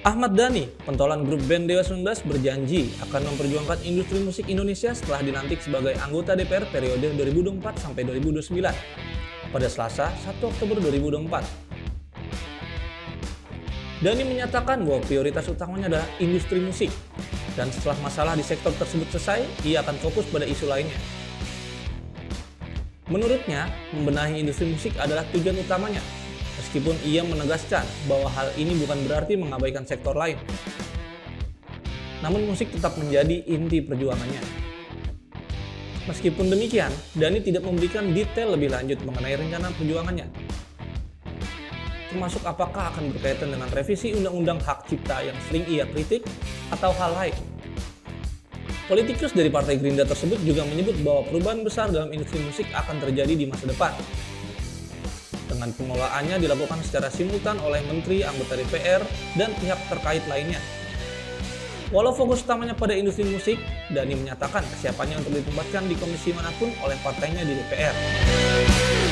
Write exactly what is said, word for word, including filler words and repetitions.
Ahmad Dhani, pentolan grup band Dewa sembilan belas, berjanji akan memperjuangkan industri musik Indonesia setelah dilantik sebagai anggota D P R periode dua ribu dua puluh empat sampai dua ribu dua puluh sembilan pada Selasa satu Oktober dua ribu dua puluh empat. Dhani menyatakan bahwa prioritas utamanya adalah industri musik, dan setelah masalah di sektor tersebut selesai, ia akan fokus pada isu lainnya. Menurutnya, membenahi industri musik adalah tujuan utamanya, meskipun ia menegaskan bahwa hal ini bukan berarti mengabaikan sektor lain. Namun musik tetap menjadi inti perjuangannya. Meskipun demikian, Dhani tidak memberikan detail lebih lanjut mengenai rencana perjuangannya, termasuk apakah akan berkaitan dengan revisi Undang-Undang Hak Cipta yang sering ia kritik atau hal lain. Politikus dari Partai Gerindra tersebut juga menyebut bahwa perubahan besar dalam industri musik akan terjadi di masa depan, dengan pengelolaannya dilakukan secara simultan oleh menteri, anggota D P R, dan pihak terkait lainnya. Walau fokus utamanya pada industri musik, Dhani menyatakan kesiapannya untuk ditempatkan di komisi manapun oleh partainya di D P R.